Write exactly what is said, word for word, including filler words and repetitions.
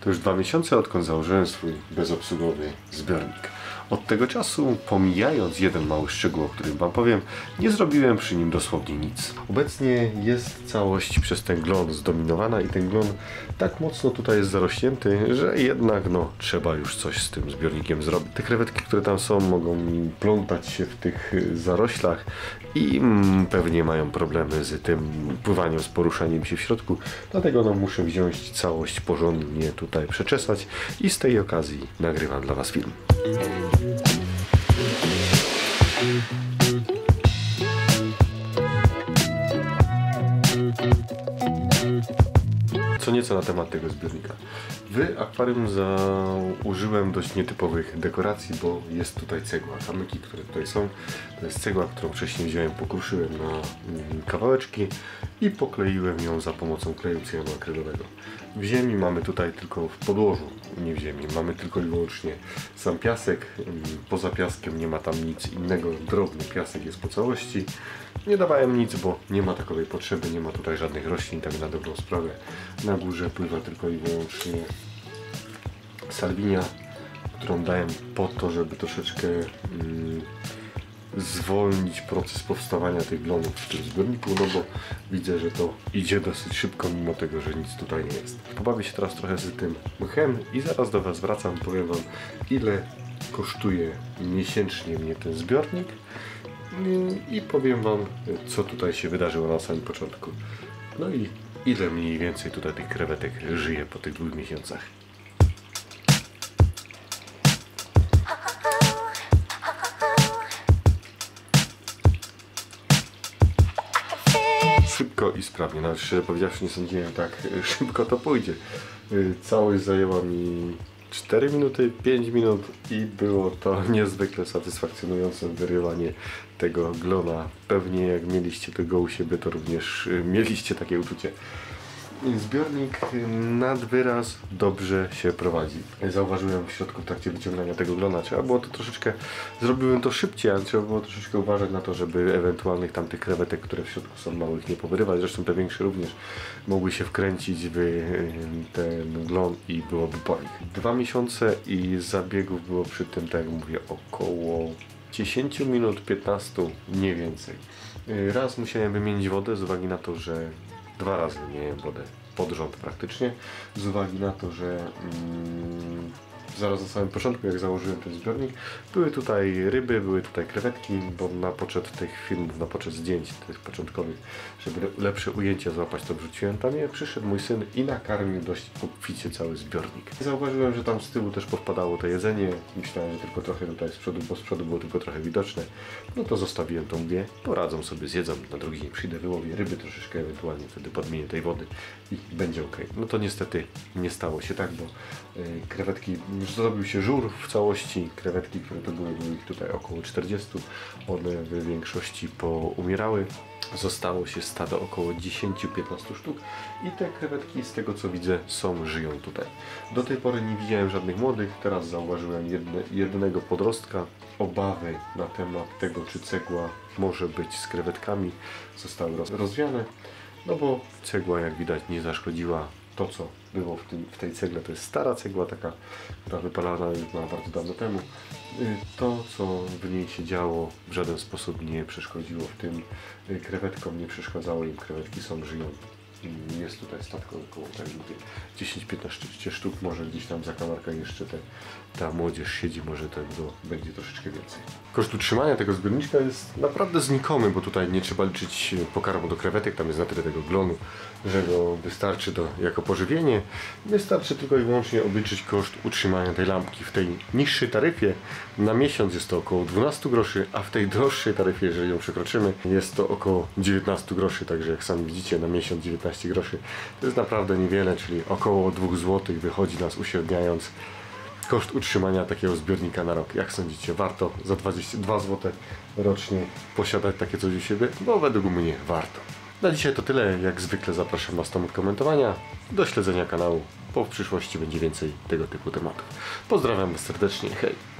To już dwa miesiące, odkąd założyłem swój bezobsługowy zbiornik. Od tego czasu, pomijając jeden mały szczegół, o którym Wam powiem, nie zrobiłem przy nim dosłownie nic. Obecnie jest całość przez ten glon zdominowana i ten glon tak mocno tutaj jest zarośnięty, że jednak no, trzeba już coś z tym zbiornikiem zrobić. Te krewetki, które tam są, mogą plątać się w tych zaroślach i mm, pewnie mają problemy z tym pływaniem, z poruszaniem się w środku. Dlatego no, muszę wziąć całość porządnie tutaj przeczesać i z tej okazji nagrywam dla Was film. Co nieco na temat tego zbiornika. W akwarium użyłem dość nietypowych dekoracji, bo jest tutaj cegła. Kamyki, które tutaj są, to jest cegła, którą wcześniej wziąłem, pokruszyłem na kawałeczki i pokleiłem ją za pomocą kleju cyjanoakrylowego. W ziemi mamy tutaj tylko, w podłożu, nie w ziemi, mamy tylko i wyłącznie sam piasek. Poza piaskiem nie ma tam nic innego, drobny piasek jest po całości. Nie dawałem nic, bo nie ma takowej potrzeby, nie ma tutaj żadnych roślin, tak na dobrą sprawę. Na górze pływa tylko i wyłącznie salwinia, którą dałem po to, żeby troszeczkę mm, zwolnić proces powstawania tych glonów w tym zbiorniku, no bo widzę, że to idzie dosyć szybko, mimo tego, że nic tutaj nie jest. Pobawię się teraz trochę z tym mchem i zaraz do Was wracam, powiem Wam, ile kosztuje miesięcznie mnie ten zbiornik i powiem Wam, co tutaj się wydarzyło na samym początku. No i ile mniej więcej tutaj tych krewetek żyje po tych dwóch miesiącach. Szybko i sprawnie, nawet szczerze powiedziawszy nie sądziłem, tak szybko to pójdzie. Całość zajęła mi cztery minuty, pięć minut i było to niezwykle satysfakcjonujące wyrywanie tego glona. Pewnie jak mieliście tego u siebie, to również mieliście takie uczucie. Zbiornik nad wyraz dobrze się prowadzi. Zauważyłem w środku w trakcie wyciągania tego glona, trzeba było to troszeczkę, zrobiłem to szybciej, ale trzeba było troszeczkę uważać na to, żeby ewentualnych tamtych krewetek, które w środku są małych, nie powyrywać. Zresztą te większe również mogły się wkręcić w ten glon i byłoby po nich. Dwa miesiące i zabiegów było przy tym, tak jak mówię, około dziesięć minut, piętnaście, nie więcej. Raz musiałem wymienić wodę z uwagi na to, że dwa razy wymieniłem wodę pod rząd praktycznie, z uwagi na to, że mm, zaraz na samym początku, jak założyłem ten zbiornik, były tutaj ryby, były tutaj krewetki, bo na poczet tych filmów, na poczet zdjęć tych początkowych, żeby lepsze ujęcia złapać, to wrzuciłem tam je. Przyszedł mój syn i nakarmił dość obficie cały zbiornik. Zauważyłem, że tam z tyłu też powpadało to jedzenie. Myślałem, że tylko trochę tutaj z przodu, bo z przodu było tylko trochę widoczne. No to zostawiłem to, mówię, poradzą sobie, zjedzą. Na drugi dzień przyjdę, wyłowię ryby troszeczkę, ewentualnie wtedy podmienię tej wody i będzie ok. No to niestety nie stało się tak, bo yy, krewetki, już zrobił się żur w całości. Krewetki, które to były, było ich tutaj około czterdzieści. One w większości poumierały. Zostało się stado około dziesięć do piętnastu sztuk i te krewetki, z tego co widzę, są, żyją tutaj. Do tej pory nie widziałem żadnych młodych, teraz zauważyłem jedne, jednego podrostka. Obawy na temat tego, czy cegła może być z krewetkami, zostały roz, rozwiane, no bo cegła, jak widać, nie zaszkodziła. To, co było w, tym, w tej cegle, to jest stara cegła, taka, która wypalana już była bardzo dawno temu. To, co w niej się działo, w żaden sposób nie przeszkodziło w tym krewetkom, nie przeszkadzało im, krewetki są, żyją. Jest tutaj statko około tak, dziesięć do piętnastu sztuk, może gdzieś tam za kamarka jeszcze te, ta młodzież siedzi, może tego będzie troszeczkę więcej. Koszt utrzymania tego zbiorniczka jest naprawdę znikomy, bo tutaj nie trzeba liczyć pokarmu do krewetek, tam jest na tyle tego glonu, że go wystarczy do, jako pożywienie. Wystarczy tylko i wyłącznie obliczyć koszt utrzymania tej lampki. W tej niższej taryfie na miesiąc jest to około dwanaście groszy, a w tej droższej taryfie, jeżeli ją przekroczymy, jest to około dziewiętnaście groszy, także jak sami widzicie, na miesiąc dziewiętnaście groszy to jest naprawdę niewiele, czyli około dwa złote wychodzi nas, uśredniając koszt utrzymania takiego zbiornika na rok. Jak sądzicie, warto za dwadzieścia dwa złote rocznie posiadać takie coś u siebie? Bo według mnie warto. Na dzisiaj to tyle. Jak zwykle zapraszam Was do komentowania, do śledzenia kanału, bo w przyszłości będzie więcej tego typu tematów. Pozdrawiam Was serdecznie, hej!